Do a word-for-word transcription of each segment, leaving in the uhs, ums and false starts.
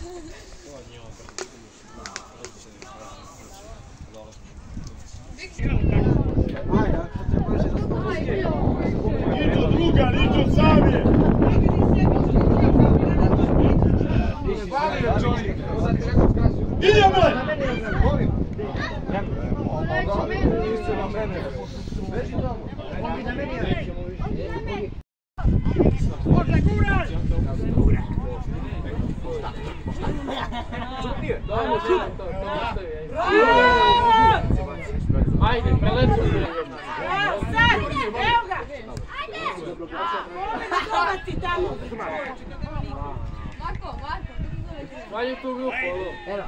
Niđo druga, niđo sam je! Idemo! Ajde, preleću se! Evo sad! Evo ga! Ajde! Ti tamo! Marko, Marko! Valju tu grupu, ovo! Evo!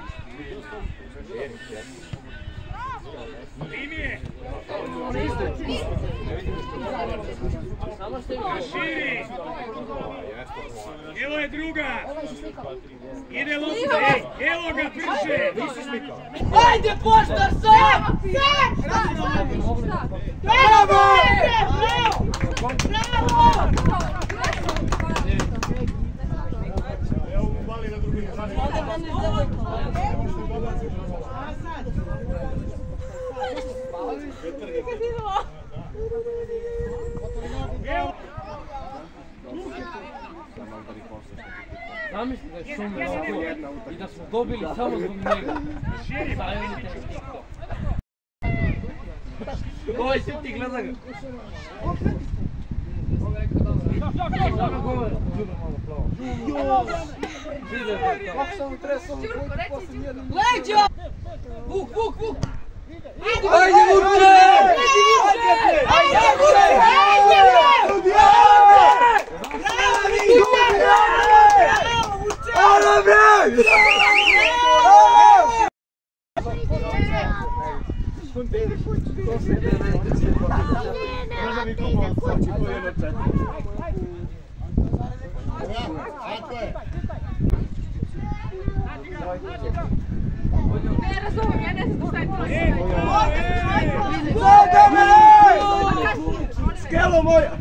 Primije! Širi! Evo je druga! Ide lopta, ej! Evo ga, brže! Ajde, poštar, sad! Sad! Bravo! Bravo! Evo mu bali na drugi. Zamisli da je šum i da smo dobili samo zbog njega. Zajemite TikTok. Ovaj si ti gleda ga. Samo govori. Leđo! Vuk, vuk, vuk! Ajde, Vuče! Ajde, Vuče! Ajde, Vuče! Ono bre! Ne razumijem, ja ne znam šta je to. Skelo moja!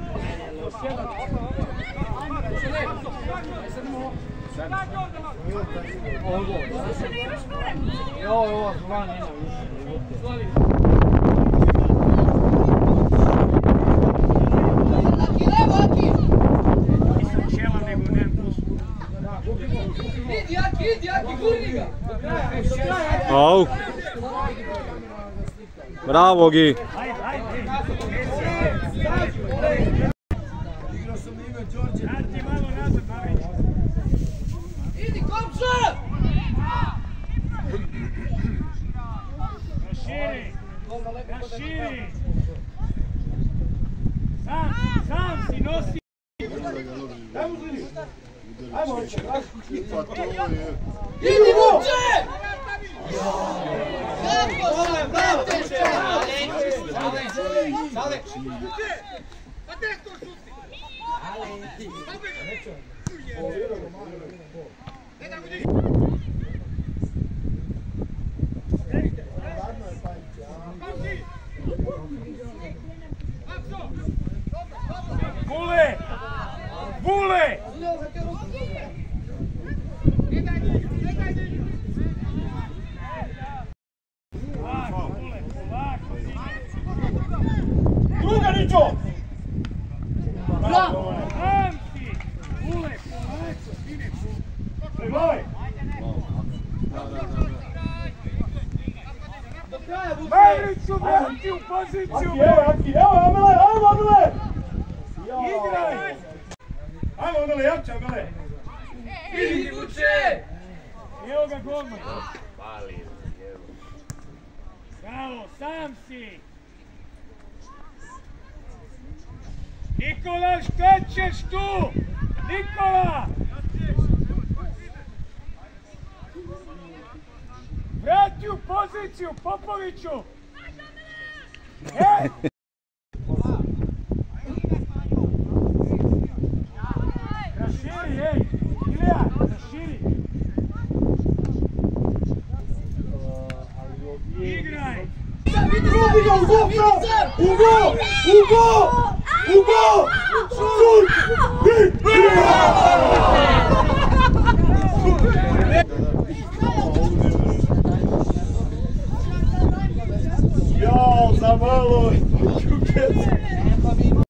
Ovo je ova zvanina više. Laki, levo, Aki! Nisam čela nego nemam pustu. Idi, Aki, idi, Aki, gurni ga! Au! Bravo, Gi! Ajde, ajde! Igrao sam na ime Đorđe. Vrati malo nazad, Mavić. Idi, komšo! Raširi! Raširi! Sam, sam si nosi! Ajmo zli! Ajmo! Idi, Vuče! Kako se vratiš, čovječe? Pa desno šuti! Vule! Vule! Druga Ničo! Bravo! Anti! Vule, polako, sine! Pregledaj! Majriću, vrati u poziciju! Evo, Aki, evo, Amele, evo, Amele! Igraj! Ajmo, Amele, jače, Amele! Idi, Vuče! Evo ga golman! Bravo, sam si! Nikola, šta ćeš tu? Nikola! Vrati u poziciju, Popoviću! Ej! Raširi, ej! Ilija, raširi! Igraj! Vidi ga, Ugo! Ugo! Ugo! Ugo! Šut! Hit! malo.